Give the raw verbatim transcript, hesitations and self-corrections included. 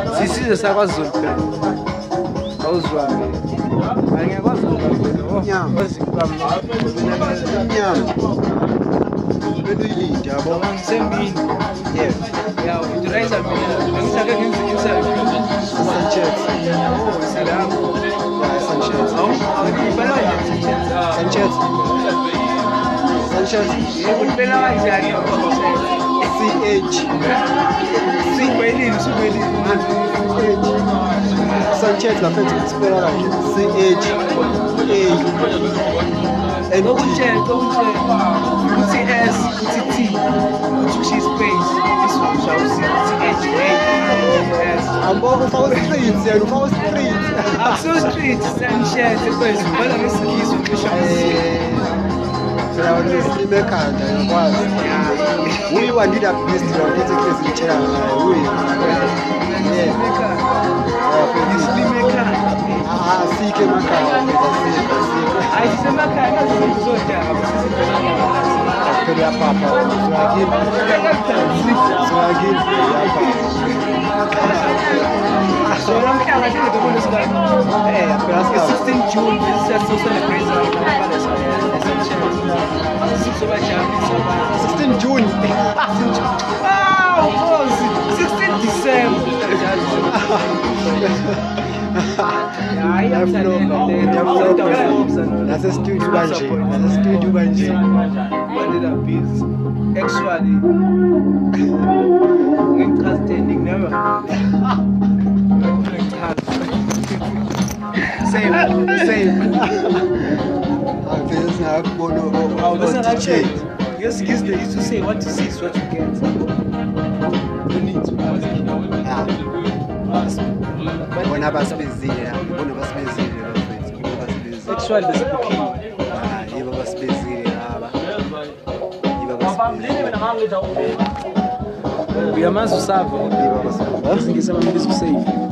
Sisize sakwaZulu phela. Awuzwami. Angiyakwazi ukuba Nyama. Nyama. Belilinde yabo. Ngisembini. Yeah. Yeah, udrayiza mina. Ngithathe ngizinisa. Sanchez. Oh, salam. Yeah, Sanchez. Awu, ngibala Sanchez. Sanchez. Sanchez. Yebo, impela kanjani? C H. Sibelini, sibelini. Sanchez la fête spell kanje. C H A N Okutshela, okutshela. Uthi S, uthi T, uthi space. Isizwe uthi H A S. Amboko ufaka streets yena ufaka streets. Akuso street Sanchez phezulu bala ngesingisi ucisha Eh phela wena usilime ekhanda yakwazi. Uyi wandida best wakethe crazy ngitshela ngayo uyi. Yeah. Isilime ekhaya. Ah sike emakhaya phela sike sike. Ayisemakhaya nazizodaba. Phela papa uzwakini. Uzwakini papa. So I'm kind of like the one that's like, Eh, phela it's sika. sixteenth June, this is so celebrate sixteen June. Wow, sixteenth December. Nase studio kanje. Nase studio kanje. Actually, ngicastending never. Same, same. Aveza ngakubona o D J. Yes, kids they used to say what you see is what you get. You need to ask. Bona basibezile la, bona basibezile la mfethu. Bona basibezile. Actually, there's a booking. Ah, yibo basibezile laba. Yibo basibezile. Uyamazi usava. Yibo basibezile. Ngizama mbizo save.